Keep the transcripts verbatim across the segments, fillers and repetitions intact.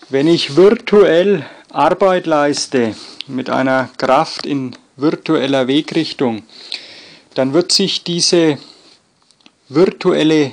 Wenn ich virtuell Arbeit leiste mit einer Kraft in virtueller Wegrichtung, dann wird sich diese virtuelle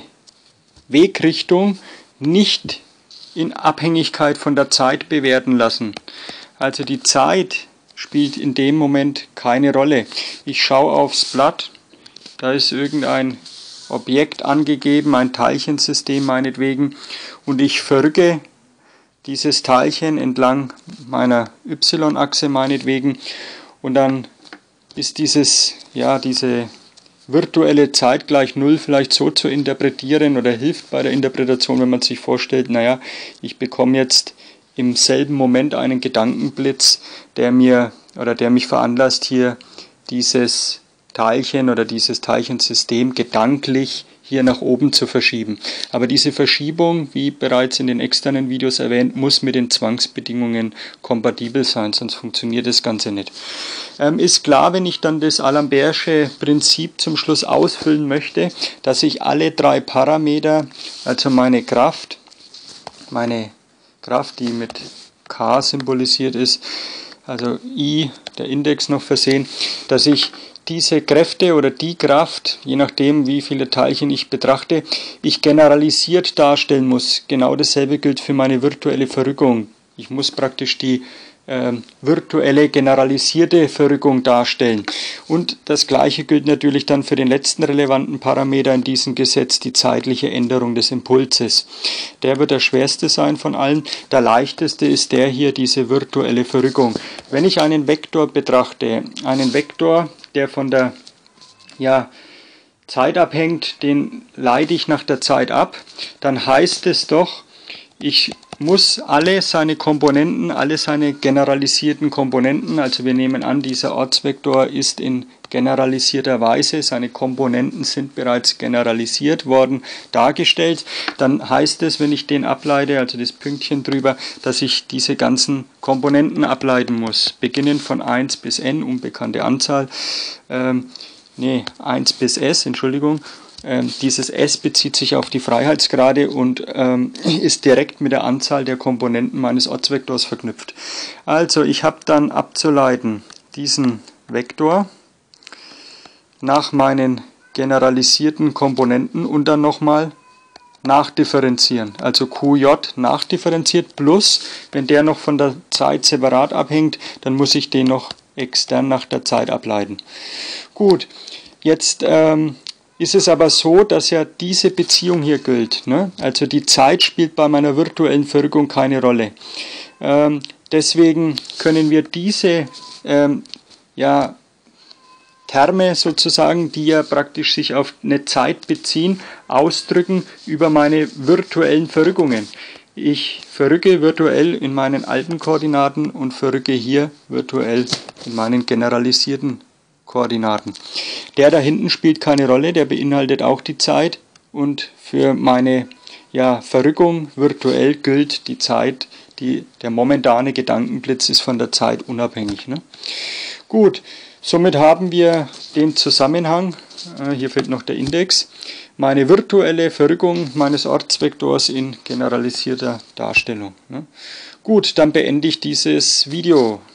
Wegrichtung nicht in Abhängigkeit von der Zeit bewerten lassen. Also die Zeit spielt in dem Moment keine Rolle. Ich schaue aufs Blatt, da ist irgendein Objekt angegeben, ein Teilchensystem meinetwegen, und ich verrücke dieses Teilchen entlang meiner Y-Achse meinetwegen, und dann ist dieses, ja, diese virtuelle Zeit gleich Null vielleicht so zu interpretieren oder hilft bei der Interpretation, wenn man sich vorstellt, naja, ich bekomme jetzt im selben Moment einen Gedankenblitz, der mir oder der mich veranlasst, hier dieses Teilchen oder dieses Teilchensystem gedanklich hier nach oben zu verschieben. Aber diese Verschiebung, wie bereits in den externen Videos erwähnt, muss mit den Zwangsbedingungen kompatibel sein, sonst funktioniert das Ganze nicht. Ähm, ist klar, wenn ich dann das Alambertsche Prinzip zum Schluss ausfüllen möchte, dass ich alle drei Parameter, also meine Kraft, meine Kraft, die mit K symbolisiert ist, also I, der Index noch versehen, dass ich diese Kräfte oder die Kraft, je nachdem wie viele Teilchen ich betrachte, ich generalisiert darstellen muss. Genau dasselbe gilt für meine virtuelle Verrückung. Ich muss praktisch die äh, virtuelle generalisierte Verrückung darstellen. Und das gleiche gilt natürlich dann für den letzten relevanten Parameter in diesem Gesetz, die zeitliche Änderung des Impulses. Der wird der schwerste sein von allen. Der leichteste ist der hier, diese virtuelle Verrückung. Wenn ich einen Vektor betrachte, einen Vektor, der von der ja, Zeit abhängt, den leite ich nach der Zeit ab, dann heißt es doch, ich muss alle seine Komponenten, alle seine generalisierten Komponenten, also wir nehmen an, dieser Ortsvektor ist in generalisierter Weise, seine Komponenten sind bereits generalisiert worden, dargestellt, dann heißt es, wenn ich den ableite, also das Pünktchen drüber, dass ich diese ganzen Komponenten ableiten muss, beginnend von eins bis n, unbekannte Anzahl, ähm, nee, eins bis s, Entschuldigung. Ähm, dieses S bezieht sich auf die Freiheitsgrade und ähm, ist direkt mit der Anzahl der Komponenten meines Ortsvektors verknüpft. Also ich habe dann abzuleiten diesen Vektor nach meinen generalisierten Komponenten und dann nochmal nachdifferenzieren. Also Q J nachdifferenziert plus, wenn der noch von der Zeit separat abhängt, dann muss ich den noch extern nach der Zeit ableiten. Gut, jetzt ähm, ist es aber so, dass ja diese Beziehung hier gilt. Ne? Also die Zeit spielt bei meiner virtuellen Verrückung keine Rolle. Ähm, deswegen können wir diese ähm, ja, Terme sozusagen, die ja praktisch sich auf eine Zeit beziehen, ausdrücken über meine virtuellen Verrückungen. Ich verrücke virtuell in meinen alten Koordinaten und verrücke hier virtuell in meinen generalisierten Koordinaten. Der da hinten spielt keine Rolle, der beinhaltet auch die Zeit und für meine ja, Verrückung virtuell gilt die Zeit, die, der momentane Gedankenblitz ist von der Zeit unabhängig. Ne? Gut, somit haben wir den Zusammenhang, äh, hier fehlt noch der Index, meine virtuelle Verrückung meines Ortsvektors in generalisierter Darstellung. Ne? Gut, dann beende ich dieses Video.